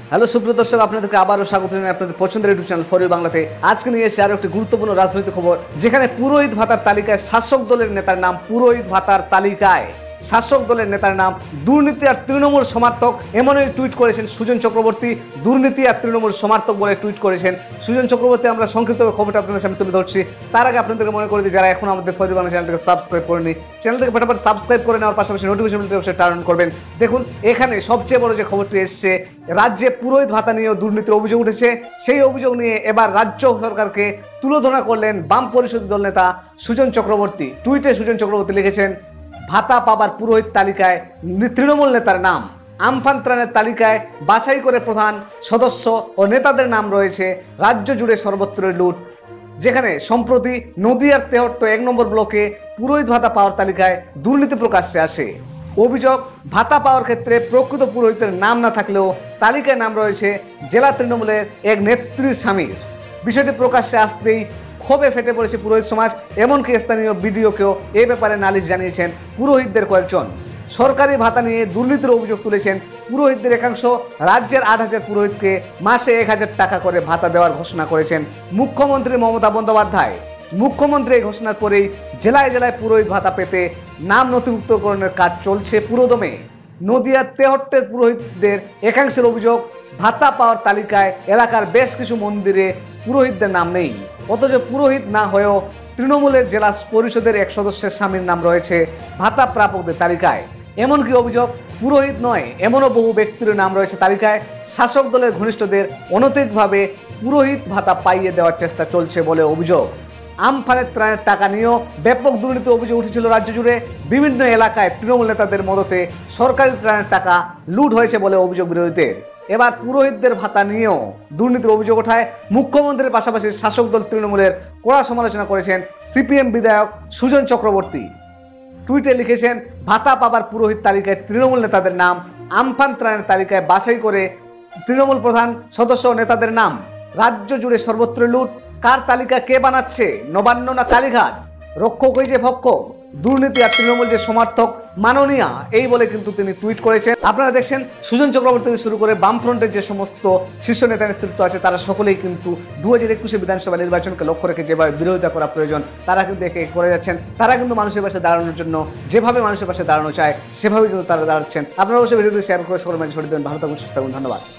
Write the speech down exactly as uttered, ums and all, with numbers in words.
Hello সুপ্রিয় দর্শক, আপনাদেরকে আবারও স্বাগত জানাই আপনাদের পছন্দের ইউটিউব চ্যানেল ফর ইউ বাংলাতে। আজকে নিয়ে এসেছি আরো একটি গুরুত্বপূর্ণ রাজনৈতিক খবর, যেখানে পুরোহিত ভাতার তালিকায় শাসক দলের নেতার নাম পুরোহিত ভাতার তালিকায় শাসক দলের নেতার নাম দুর্নীতি আর তৃণমূল সমর্থক, এমনই টুইট করেছেন সুজন চক্রবর্তী। দুর্নীতি আর তৃণমূল সমর্থক বলে টুইট করেছেন সুজন চক্রবর্তী। আমরা সংক্ষিপ্তভাবে খবরটা আপনাদের সামনে তুলে ধরছি। তার আগে আপনাদেরকে মনে করে দিই, যারা এখন আমাদের ফর ইউ বাংলা চ্যানেলটাকে সাবস্ক্রাইব করেনি, চ্যানেলটাকে ফটাফট সাবস্ক্রাইব করে নেওয়ার পাশাপাশি নোটিফিকেশন অবশ্যই টার্ন করবেন। দেখুন, এখানে সবচেয়ে বড় যে খবরটি এসছে, রাজ্যে পুরোহিত ভাতা নিয়েও দুর্নীতির অভিযোগ উঠেছে। সেই অভিযোগ নিয়ে এবার রাজ্য সরকারকে তুলোধনা করলেন বাম পরিষদ দল নেতা সুজন চক্রবর্তী। টুইটে সুজন চক্রবর্তী লিখেছেন, ভাতা পাবার পুরোহিত তালিকায় তৃণমূল নেতার নাম, আমফান ত্রাণের তালিকায় বাছাই করে প্রধান সদস্য ও নেতাদের নাম রয়েছে, রাজ্য জুড়ে সর্বত্রই লুট। যেখানে সম্প্রতি নদিয়ার তেহট্ট এক নম্বর ব্লকে পুরোহিত ভাতা পাওয়ার তালিকায় দুর্নীতি প্রকাশ্যে আসে। অভিযোগ, ভাতা পাওয়ার ক্ষেত্রে প্রকৃত পুরোহিতের নাম না থাকলেও তালিকায় নাম রয়েছে জেলা তৃণমূলের এক নেত্রীর স্বামীর। বিষয়টি প্রকাশ্যে আসতেই ক্ষোভে ফেটে পড়েছে পুরোহিত সমাজ। এমনকি স্থানীয় বিডিওকেও এ ব্যাপারে নালিশ জানিয়েছেন পুরোহিতদের কয়েকজন। সরকারি ভাতা নিয়ে দুর্নীতির অভিযোগ তুলেছেন পুরোহিতদের একাংশ। রাজ্যের আট হাজার পুরোহিতকে মাসে এক হাজার টাকা করে ভাতা দেওয়ার ঘোষণা করেছেন মুখ্যমন্ত্রী মমতা বন্দ্যোপাধ্যায়। মুখ্যমন্ত্রী এই ঘোষণার পরেই জেলায় জেলায় পুরোহিত ভাতা পেতে নাম নথিভুক্তকরণের কাজ চলছে পুরোদমে। নদিয়ার তেহট্টের পুরোহিতদের একাংশের অভিযোগ, ভাতা পাওয়ার তালিকায় এলাকার বেশ কিছু মন্দিরে পুরোহিতদের নাম নেই, অথচ পুরোহিত না হয়েও তৃণমূলের জেলা পরিষদের এক সদস্যের স্বামীর নাম রয়েছে ভাতা প্রাপকদের তালিকায়। এমনকি অভিযোগ, পুরোহিত নয় এমনও বহু ব্যক্তির নাম রয়েছে তালিকায়। শাসক দলের ঘনিষ্ঠদের অনৈতিকভাবে পুরোহিত ভাতা পাইয়ে দেওয়ার চেষ্টা চলছে বলে অভিযোগ। আমফানের ত্রাণের টাকা নিয়েও ব্যাপক দুর্নীতি অভিযোগ উঠেছিল রাজ্য জুড়ে। বিভিন্ন এলাকায় তৃণমূল নেতাদের মদতে সরকারি ত্রাণের টাকা লুট হয়েছে বলে অভিযোগ বিরোধীদের। এবার পুরোহিতদের ভাতা নিয়েও দুর্নীতির অভিযোগ ওঠায় মুখ্যমন্ত্রীর পাশাপাশি শাসক দল তৃণমূলের কড়া সমালোচনা করেছেন সিপিএম বিধায়ক সুজন চক্রবর্তী। টুইটে লিখেছেন, ভাতা পাবার পুরোহিত তালিকায় তৃণমূল নেতাদের নাম, আমফান ত্রাণের তালিকায় বাছাই করে তৃণমূল প্রধান সদস্য ও নেতাদের নাম, রাজ্য জুড়ে সর্বত্র লুট। কার তালিকা কে বানাচ্ছে, নবান্ন না কালীঘাট? রক্ষক ওই যে ভক্ষক, দুর্নীতি আর তৃণমূল যে সমর্থক মাননীয়া, এই বলে কিন্তু তিনি টুইট করেছেন। আপনারা দেখছেন সুজন চক্রবর্তী থেকে শুরু করে বামফ্রন্টের যে সমস্ত শীর্ষ নেতা নেতৃত্ব আছে, তারা সকলেই কিন্তু দু হাজার একুশে বিধানসভা নির্বাচনকে লক্ষ্য রেখে যেভাবে বিরোধিতা করা প্রয়োজন তারা কিন্তু একে করে যাচ্ছেন। তারা কিন্তু মানুষের পাশে দাঁড়ানোর জন্য যেভাবে মানুষের পাশে দাঁড়ানো চায় সেভাবে কিন্তু তারা দাঁড়াচ্ছেন। আপনারা অবশ্যই ভিডিওটি শেয়ার করে সকলের মাঝে ছড়িয়ে দেবেন। ভালো থাকুন, সুস্থ থাকুন, ধন্যবাদ।